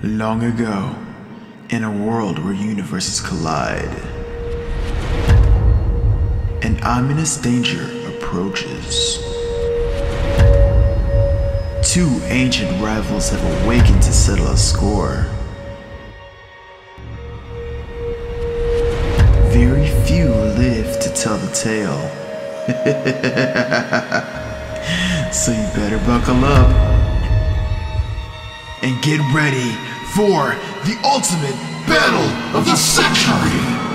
Long ago, in a world where universes collide, an ominous danger approaches. Two ancient rivals have awakened to settle a score. Very few live to tell the tale. So you better buckle up and get ready for the ultimate battle of the century!